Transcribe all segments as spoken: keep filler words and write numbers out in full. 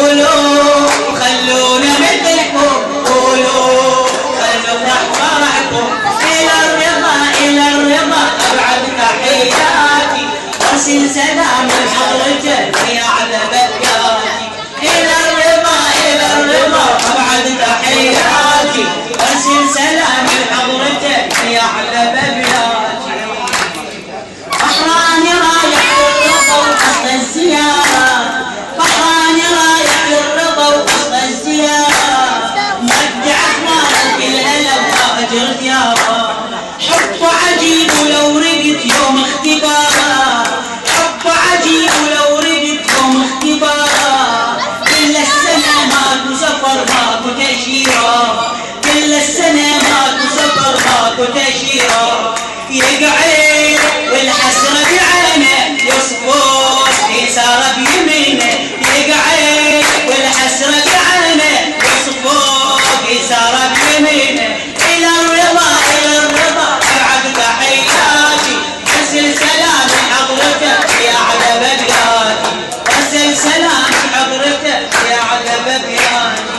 قولوا خلونا مثلكم، قولوا خلوا نفرح فرحكم. إلى الرضا إلى الرضا أبعد تحياتي، وارسل سلام لحضرته يا أعلى بكاتي. إلى الرضا إلى الرضا أبعد تحياتي، وارسل سلام لحضرته يا أعلى بكاتي. بحراني رايح للرضا وقصد الزيارة، بحراني رايح للرضا وقصد الزيارة، مودع أخوانك الهلا وأجر ديارة. حب عجيب ولو ردت يوم اختبارا، حب عجيب ولو ردت يوم اختبارا. كل السنة ماكو سفر ماكو تأشيرة، كل السنة ماكو سفر ماكو تأشيرة. يقعد والحسرة بعينه يصفوف يساره بيمينه، يقعد والحسرة بعينه يصفوف يساره بيمينه. إلى الرضا إلى الرضا أبعد تحياتي، ارسل سلام لحضرته يا أعلى بكاتي، ارسل سلام لحضرته يا أعلى بكاتي.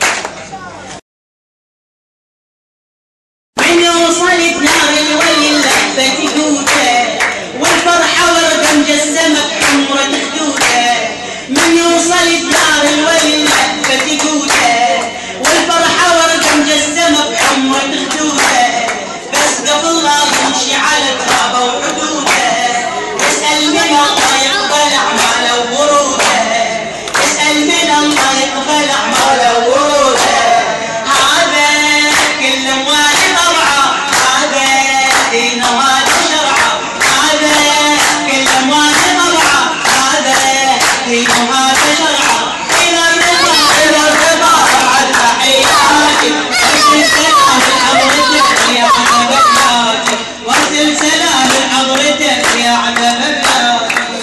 من وصلت نار الولي اللهفة تقوته، والفرحة وردة مجسمة بحمرة خدوده. من وصلت نار الولي اللهفة تقوته، والفرحة وردة مجسمة بحمرة خدوده. بس قبل الله يمشي على ترابه وحدوده، اسأل من الله يقبل أعماله ووروده، اسأل من الله يقبل أعماله ووروده. هذا كل أموال ضرعه، هذا دين وهذا شرعه، هذا كل أموال ضرعه، هذا دين وهذا شرعه. إلى الرضا إلى الرضا أبعد تحياتي، وارسل سلام لحضرتك يا أعلى بكاتي، وارسل سلام لحضرتك يا أعلى بكاتي.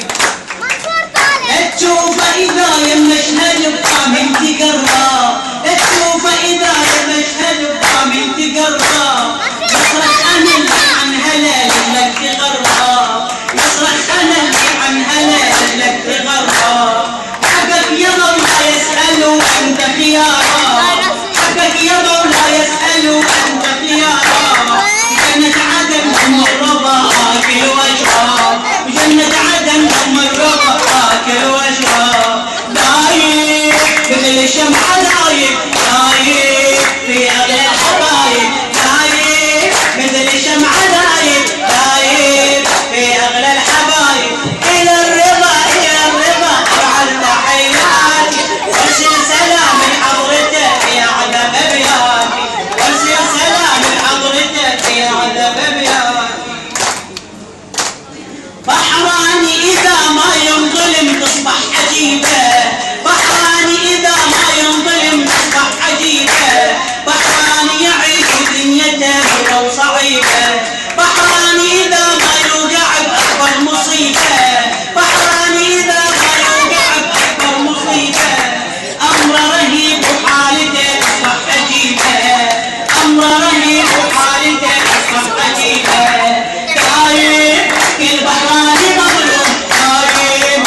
تشوفه إذا يمشهد بطامن تقرب، تشوفه إذا يمشهد بطامن تقرب. يصرخ أنا اللي عن هلا لك تغرب، يصرخ أنا اللي عن هلا لك تغرب. حقك يا مولا يسأل وأنت خياره، حقك يا مولا يسأل وأنت خياره. جنة عدن أم الرضا آكل واشرب، جنة عدن أم الرضا آكل واشرب. دايب مثل الشمعة دايب، دايب في أغلى الحبايب، دايب مثل الشمعة دايب، دايب في أغلى الحبايب. إلى الرضا إلى الرضا أبعد تحياتي، وارسل سلام لحضرتك يا أعلى بكاتي، وارسل سلام لحضرتك يا أعلى بكاتي. بحراني إذا ما ينظلم تصبح عجيبة، بحراني إذا ما ينظلم تصبح عجيبة. بحراني يعيش دنيته ولو صعيبة، بحراني إذا ما يوقع بأكبر مصيبة، بحراني إذا ما يوقع بأكبر مصيبة. أمره رهيب وحالته تصبح عجيبة، أمره رهيب وحالته تصبح عجيبة. دايم كل بحراني مظلوم، دايم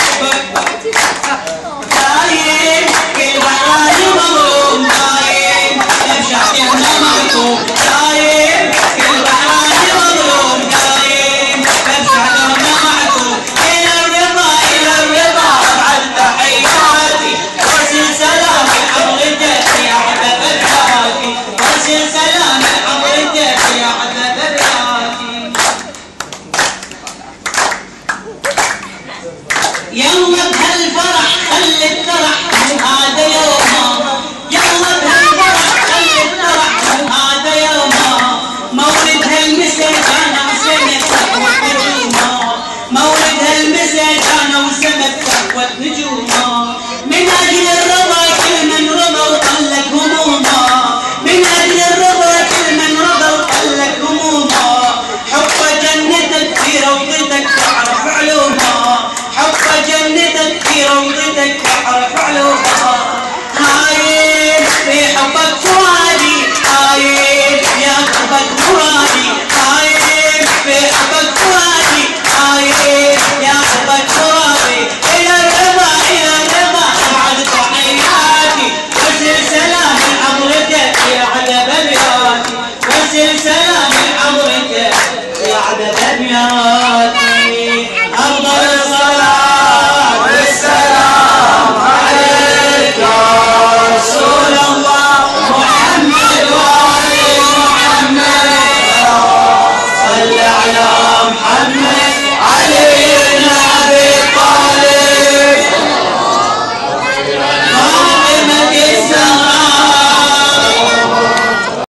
دايم كل بحراني مظلوم، دايم بشعتي أنا معكم، دايم كل بحراني مظلوم، دايم بشعتي أنا معكم. إلى الرضا إلى الرضا أبعد تحياتي، وارسل سلام لحضرتك يا أعلى بكاتي، وارسل سلام لحضرتك يا أعلى بكاتي. يلا بهالفرح خلي الفرح هذا